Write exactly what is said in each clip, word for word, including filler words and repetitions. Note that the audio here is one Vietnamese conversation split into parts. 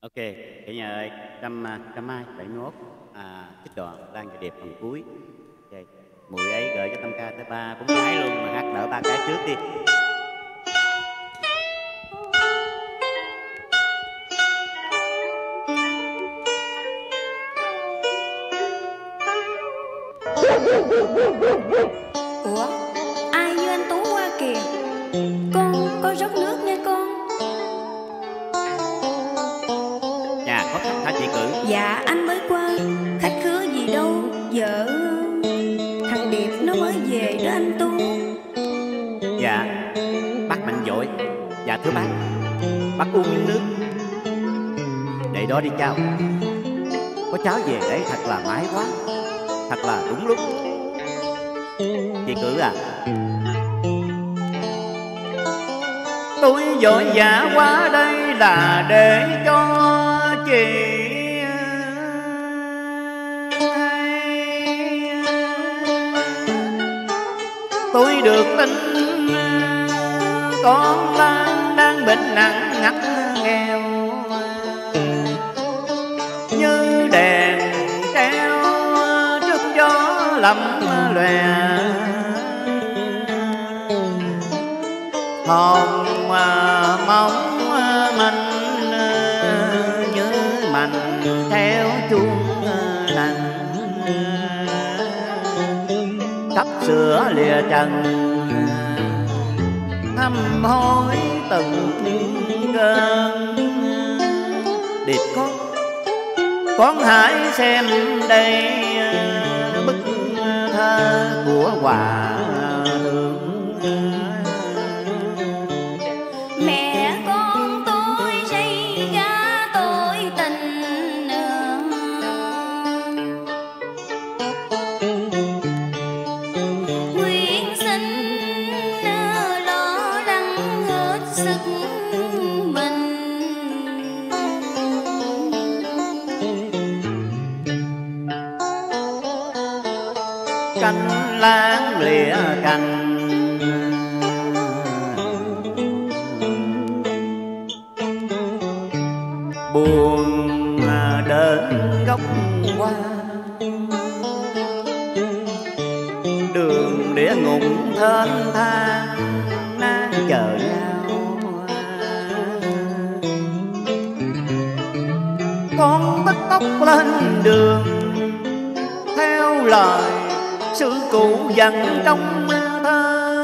Ok, cả nhà ơi, trăm à, trăm mai bảy mươi mốt à, trích đoạn Lan và Điệp phần cuối. Ok, mùi ấy gửi cho Tâm ca tới ba bốn cái luôn mà hát đỡ ba cái trước đi. Ủa, ai như anh Tú qua kìa. Con, con rót nước nha con. Nhà có khách hả chị Cử? Dạ anh mới qua, khách khứa gì đâu. Vợ thằng Điệp nó mới về đó anh Tú. Dạ, bác mạnh dội. Dạ thưa bác, bác uống miếng nước để đó đi cháu. Có cháu về đấy thật là mái quá, thật là đúng lúc. Chị Cử à, tôi vội vã qua đây là để cho chị hay. Tôi được tin con Lan đang bệnh nặng ngắt nghèo, như đèn treo trước gió lầm lòe. Hồn mong manh như mành theo chuông nặng, sắp sửa lìa trần hâm hối từng cơn. Điệp con, con hãy xem đây bức thơ của Hòa Thượng. Mẹ con tôi xây ra tội tình, nguyện xin lo lắng hết sức mình. Cánh lan lìa cành, buồn đến góc hoa. Đường địa ngục thênh thang đang chờ nhau. Con tất tóc lên đường theo lời sự cụ dặn trong thơ.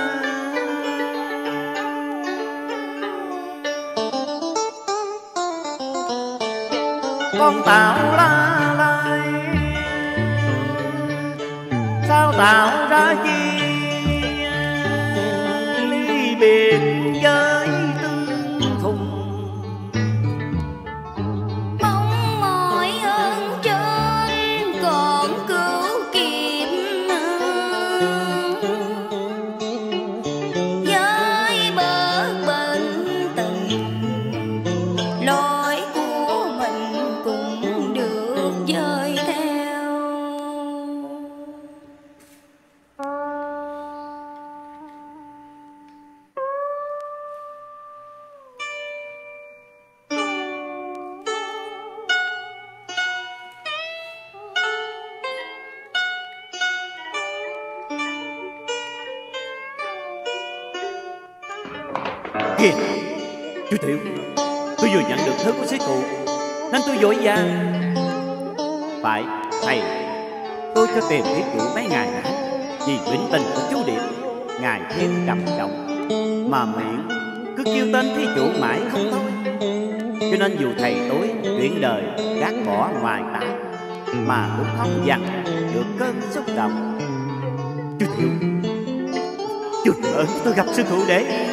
Con tạo la lai sao tạo ra chi ly biệt với tương thùng. Mong mỏi ơn trên còn cứu kịp, với bờ bên tình lối của mình cũng được dời theo. Kìa, chú Tiểu, tôi vừa nhận được thư của sứ cụ nên tôi vội vàng. Phải, thầy, tôi cho tìm thiết chủ mấy ngày nãy vì vĩnh tình của chú Điệp ngài thêm trầm trọng, mà miệng cứ kêu tên thí chủ mãi không thôi. Cho nên dù thầy tối chuyện đời gác bỏ ngoài tải, mà cũng không dằn được cơn xúc động. Chú Tiểu, chú ơi, tôi gặp sư phụ để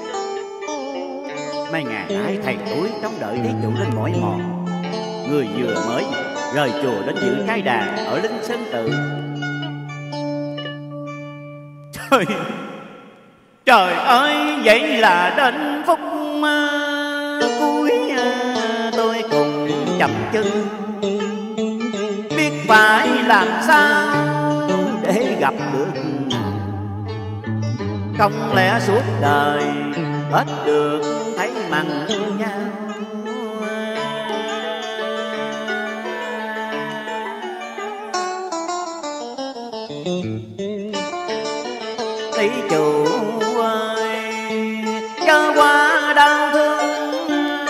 mấy ngày nay thầy tối trông đợi thí chủ lên mỏi mòn. Người vừa mới rời chùa đến giữ cái đàn ở Linh Sơn Tự. Trời, trời ơi, vậy là đến phút cuối tôi cùng chậm chân, biết phải làm sao để gặp được. Không lẽ suốt đời hết được thấy mặt nhau. Tỷ chủ ơi, chớ quá đau thương,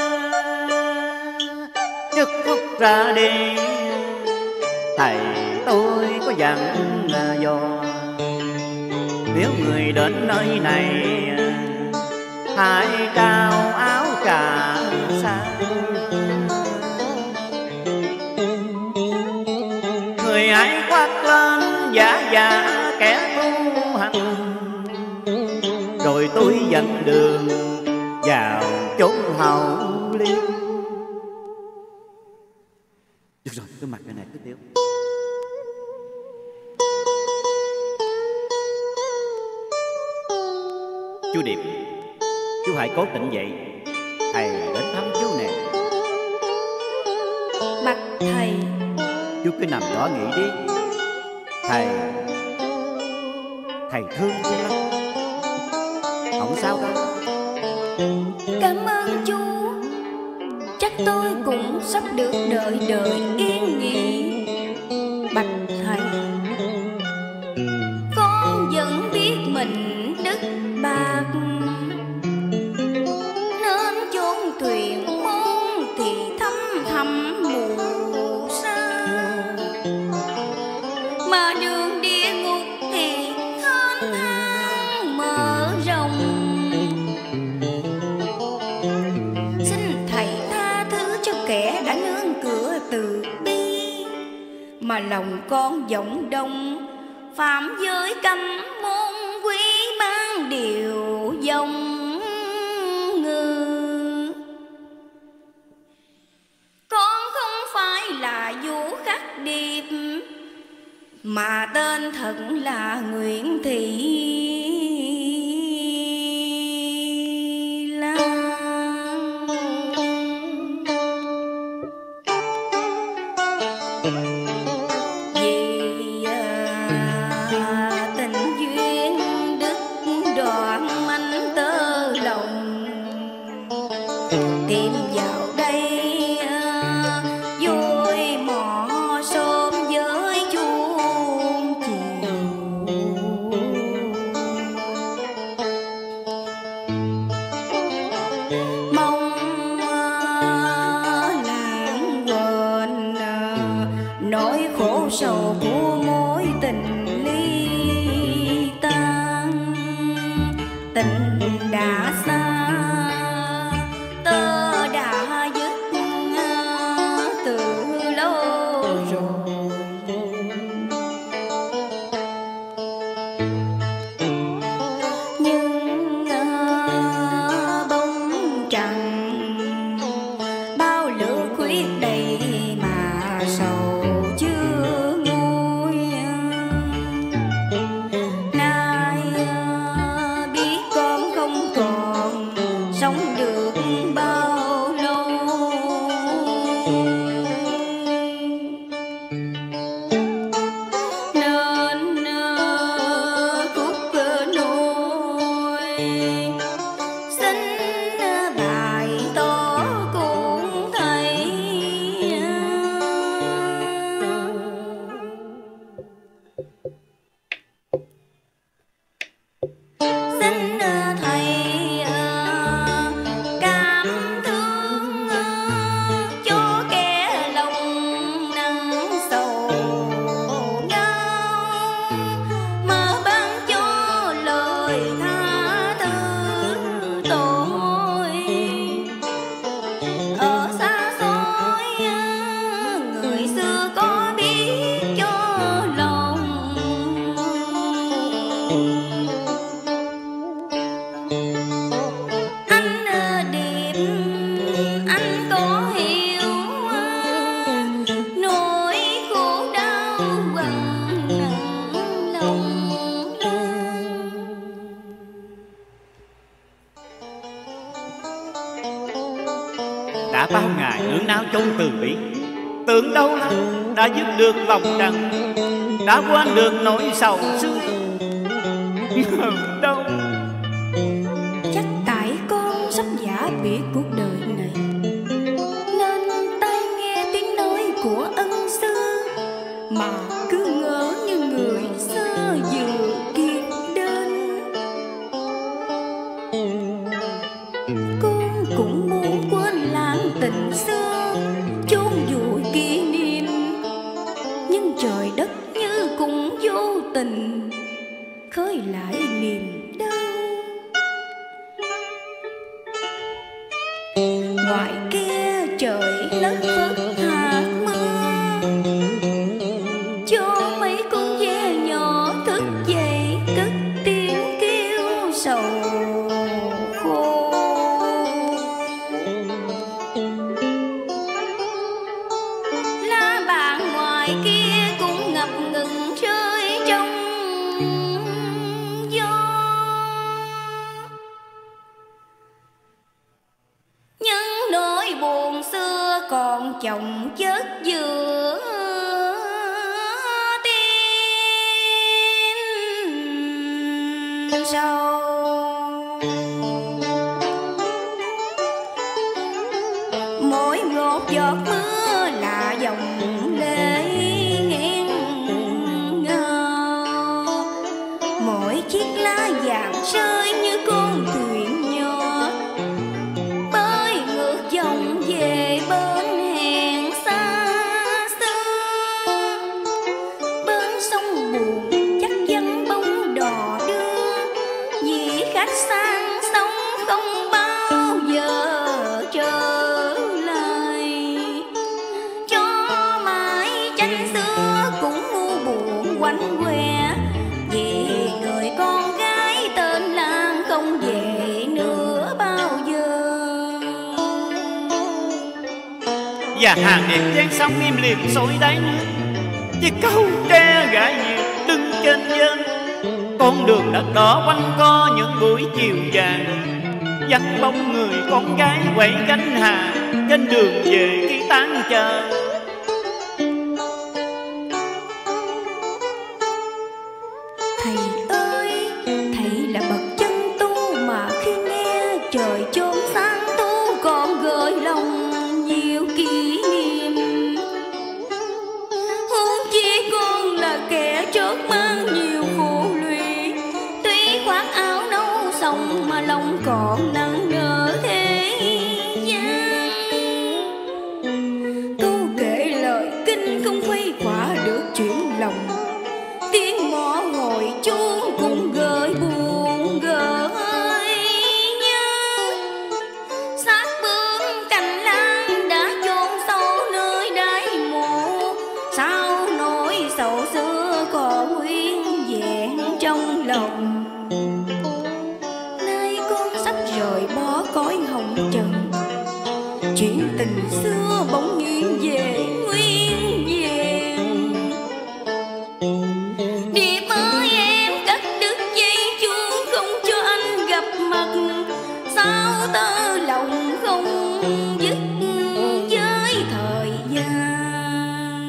chức phúc ra đi. Thầy tôi có dặn dò, nếu người đến nơi này hãy trao áo cà sa. Người hãy khoác lên giả giả kẻ tu hành, rồi tôi dẫn đường vào chốn hậu liên. Được rồi, tôi mặc cái này cứ tiêu. Chú Điệp, chú hãy cố tỉnh dậy, thầy đến thăm chú nè. Bạch thầy. Chú cứ nằm đó nghỉ đi. Thầy Thầy thương chú lắm. Không sao đâu. Cảm ơn chú. Chắc tôi cũng sắp được đợi đợi yên nghỉ. Bạch thầy, con vẫn biết mình đức bạc, nên chốn thuyền môn thì thăm thầm mù sa, mà đường địa ngục thì thênh thang mở rộng. Xin thầy tha thứ cho kẻ đã nương cửa từ bi, mà lòng con vọng động phạm giới cấm môn quý mang điều dòng ngư. Con không phải là Vũ Khắc Điệp, mà tên thật là Nguyễn Thị Lan. Vì à, tình duyên đứt đoạn manh tơ lòng, tìm vào đây à, vui mò xôm với chuông chiều. Mong à, lãng quên à, nỗi khổ sầu của mối tình ly tan. Tình đã xa, tơ đã dứt à, từ lâu rồi. Nhưng à, bóng trăng bao lửa khuyết đầy mà sầu chưa nguôi. Nay à, biết con không còn sống được bao lâu, nên à, khúc nôi xin à, bày tỏ cùng thầy. Xin à, thầy à, cảm thương à, cho kẻ lòng nặng sầu đau, mà ban cho lời tha thứ tôi. Ở xa xôi à, người xưa có biết cho lòng. Anh à, Điệp, anh có hiểu à, nỗi khổ đau quằn nặng lòng anh. Đã bao ngày nương nao chôn từ bi, tưởng đâu là đã dứt được lòng trần, đã quên được nỗi sầu xưa. Đâu Chắc tại con sắp giả biệt cuộc đời này, nên tai nghe tiếng nói của ân sư mà cứ ngỡ như người xưa. tình xưa chôn vùi kỷ niệm, nhưng trời đất như cũng vô tình khơi lại niềm đau. Ngoài kia trời lất phất hạt mưa, cho mấy con ve nhỏ thức dậy cất tiếng kêu sầu khổ. Lá bạn ngoài kia cũng ngập ngừng rơi trong gió, những nỗi buồn xưa còn chồng chất giữa tim sâu. Mỗi một giọt mưa là dòng lệ nghẹn ngào, mỗi chiếc lá vàng rơi như con thuyền nhỏ bơi ngược dòng về bên hẹn xa xưa. Bên sông buồn chắc vắng bóng đò đưa, vì khách sang sông không bao giờ trở lại. Cho mãi tranh xưa cũng ngu buồn quanh que, vì người con gái tên Lan không về nữa bao giờ. Và hàng đêm gian sông im lìm sôi đáy nước, chiếc câu tre gã diều đứng trên dân. Con đường đất đỏ quanh co những buổi chiều vàng, dắt bóng người con gái quẩy cánh hà trên đường về khi tan chờ. Thầy ơi, thầy là bậc chân tu mà khi nghe trời chôn sáng tu còn gợi lòng nhiều kỷ niệm. Huống chi con là kẻ chót mang nhiều khổ lụy, tuy khoác áo nâu xong mà lòng còn nặng nề thế gian. Câu kể lời kinh không khuây khỏa được chuyện lòng, tiếng mõ ngồi chuông cũng gợi buồn gợi nhớ. Xác bướm cành lan đã chôn sâu nơi đáy mộ, sao nỗi sầu xưa còn nguyên vẹn trong lòng. Nay con sắp rời bỏ cõi hồng trần, chuyện tình xưa bỗng nhiên về nguyên vẹn. Điệp ơi em cắt đứt dây chuông không cho anh gặp mặt, sao tơ lòng không dứt với thời gian.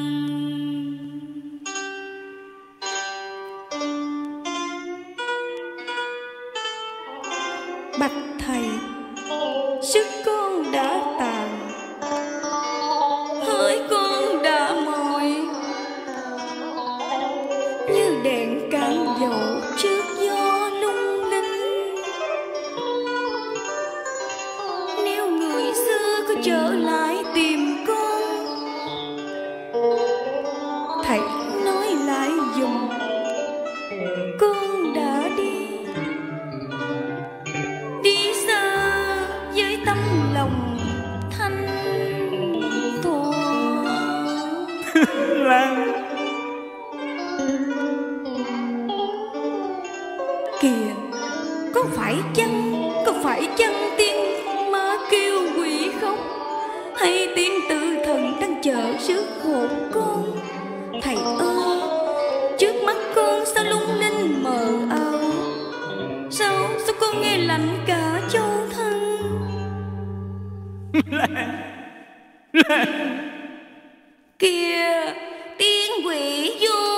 Bạch thầy, sức con đã tàn, hơi con đã mỏi, như đèn cạn dầu trước gió lung linh. Nếu người xưa có trở lại tìm con, thầy nói lại dùm con đã đi, đi xa với tấm lòng thanh thoát. Lan, Kìa, có phải chăng, có phải chăng tiếng ma kêu quỷ khóc, hay tiếng tử thần đang chờ rước hồn con? Thầy ơi, trước mắt con sao lung linh mờ ảo, sao sao con nghe lạnh cả châu thân. Kìa, tiếng quỷ vô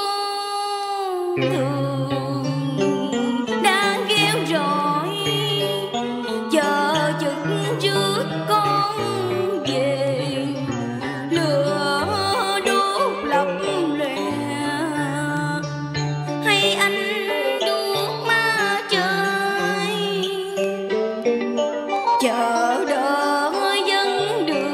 thường đang kêu rọi, chờ chực trước con về. Lửa đốt lập lòe, hay anh đuốc ma chơi, chờ đợi dân đường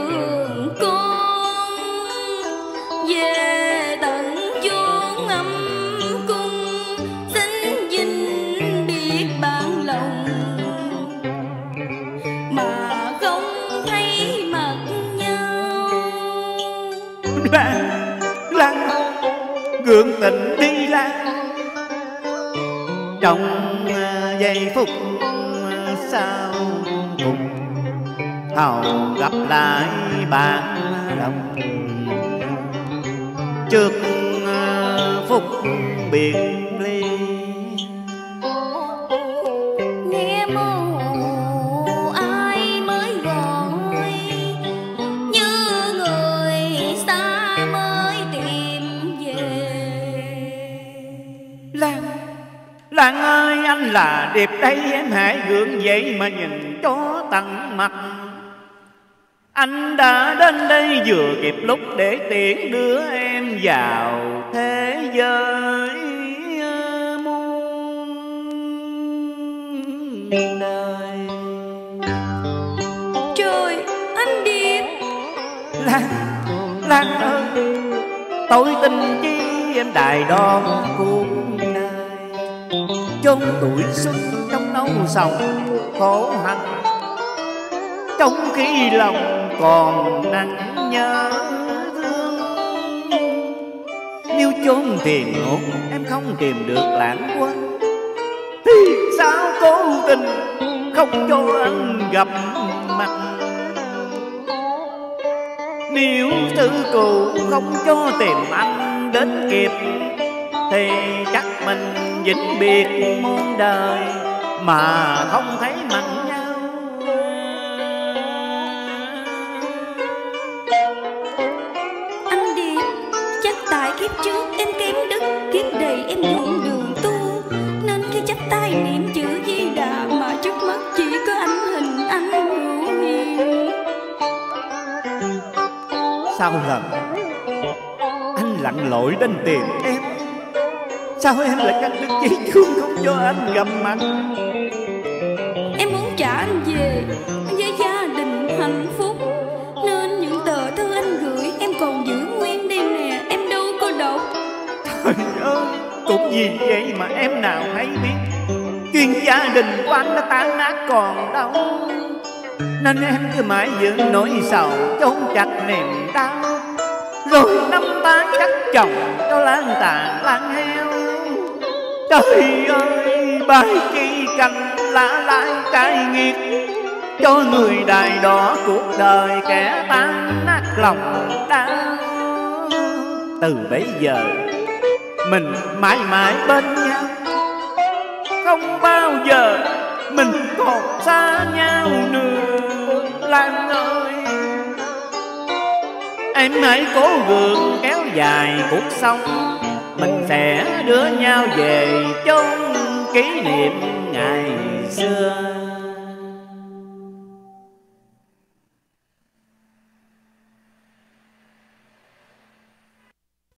Lan, Lan gượng tình đi Lan. Trong giây phút sau cùng hầu gặp lại bạn đồng, trước phút biệt ly. Nghe mô ai mới gọi, như người xa mới tìm về. Lan, Lan ơi anh là đẹp đây, em hãy gượng dậy mà nhìn cho tận mặt. Anh đã đến đây vừa kịp lúc để tiễn đưa em vào thế giới muôn đời. Trời, anh Điệp. Lan, Lan ơi, tôi tin chi em đài đo cuộc đời, chốn tuổi xuân trong nâu sầu khổ hạnh, trong khi lòng còn nặng nhớ thương. Nếu chốn tiền ngục em không tìm được lãng quên, thì sao cố tình không cho anh gặp mặt. Nếu tư cụ không cho tìm anh đến kịp, thì chắc mình vĩnh biệt muôn đời mà không thấy mặt nhau. Anh Điệp, chắc tại kiếp trước em kém đức, kiếp đầy em thuận đường tu, nên khi chắp tay niệm chữ Di Đà mà trước mắt chỉ có ảnh hình anh Hữu Hiền. Sao lần anh lặn lội đến tìm em, sao em lại cắt đứt dây chuông không cho anh gặp mặt. Em muốn trả anh về với gia đình hạnh phúc, nên những tờ thư anh gửi em còn giữ nguyên đây nè, em đâu có đọc. Trời ơi, cũng vì vậy mà em nào hay biết chuyện gia đình của anh đã tan nát còn đâu, nên em cứ mãi giữ nỗi sầu chôn chặt niềm đau, rồi năm tháng cắt chồng cho lan tàn lan heo. Trời ơi, bài chi cành lá lai trái nghiệt, cho người đài đỏ cuộc đời kẻ tan nát lòng đau. Từ bấy giờ mình mãi mãi bên nhau, không bao giờ mình còn xa nhau nữa. Lan ơi, em hãy cố gượng kéo dài cuộc sống, mình sẽ đưa nhau về chốn kỷ niệm ngày xưa.